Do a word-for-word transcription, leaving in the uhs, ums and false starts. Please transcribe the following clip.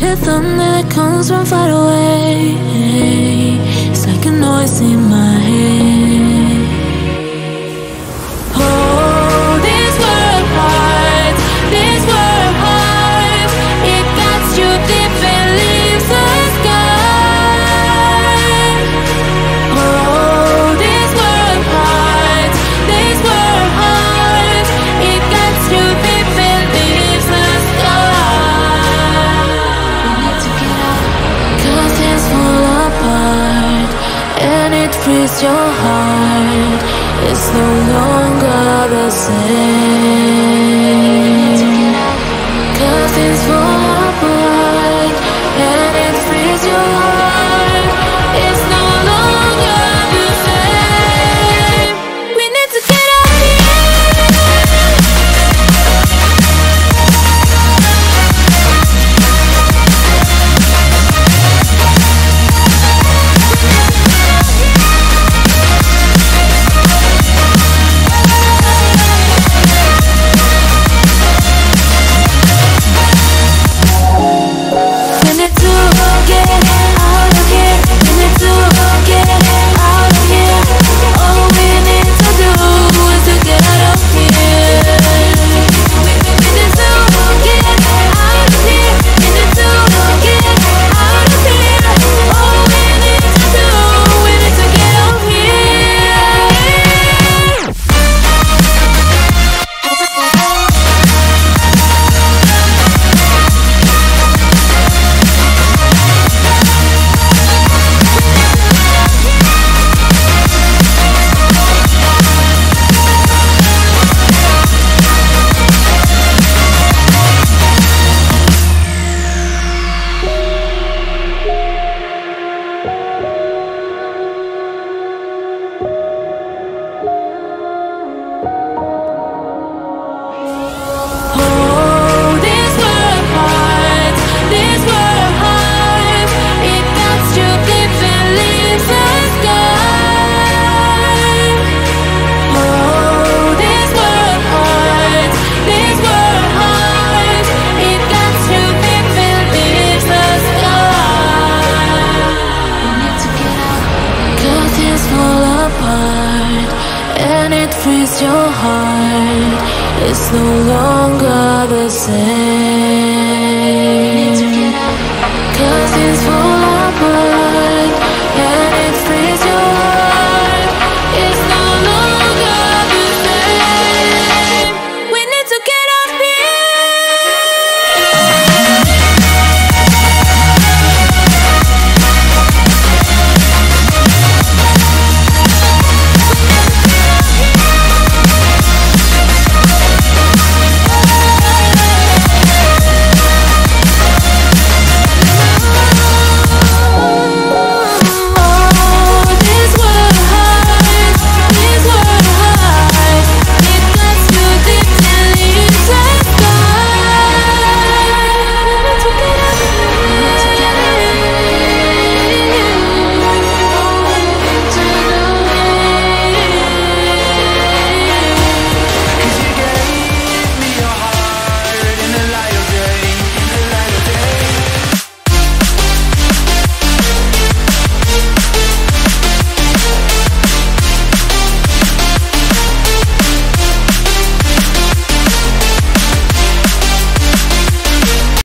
the thunder that comes from far away. It's like a noise in my head. Oh, this world heart, this world heart, it cuts you deep and leaves the sky. Oh, this world heart, this world heart, it cuts you deep and leaves the sky. We need to get out, 'cause things fall apart, and it frees your heart. It's no longer the same. 'Cause things fall apart, and it frees your heart. It's no longer the same. We need to get out of your heart. It's no longer the same. 'Cause it's